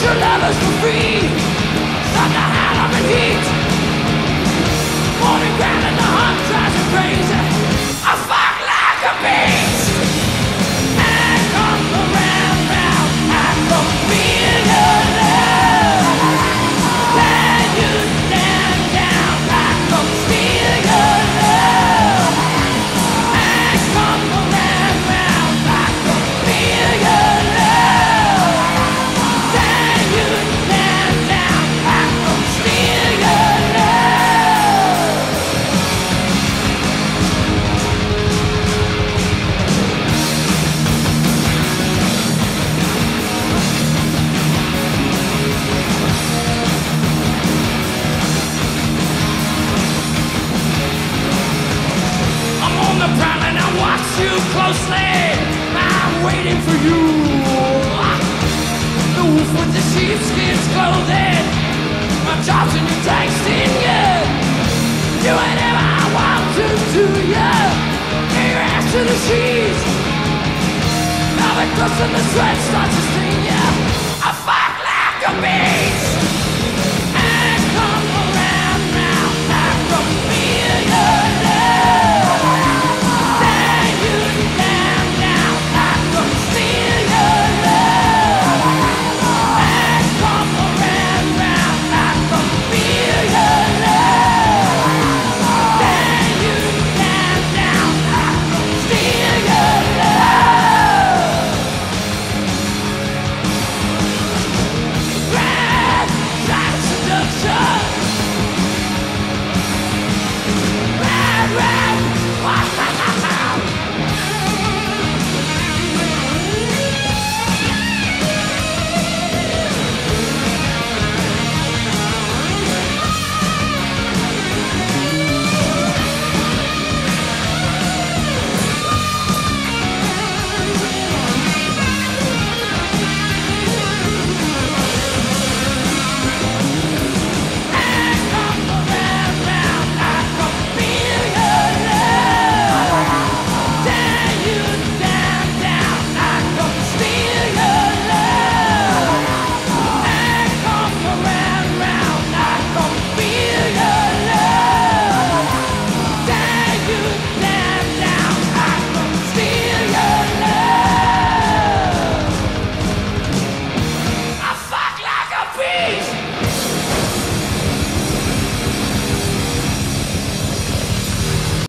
lovers for free. Start to hide on the heat. Morning ground and the hunt drives me crazy. I fuck like a beast. I come around now. I can feel your love. Let you stand down. I can feel your love. I come around now. I can feel your love. Let you stand down. I can feel your love. I'm on the prowl and I watch you closely. I'm waiting for you. The wolf with the sheepskin's clothing. My job's in your taste in you. Do whatever I want to do you. Get your ass to the sheets. Now the dust and the sweat starts to sting you. I fuck like a beast.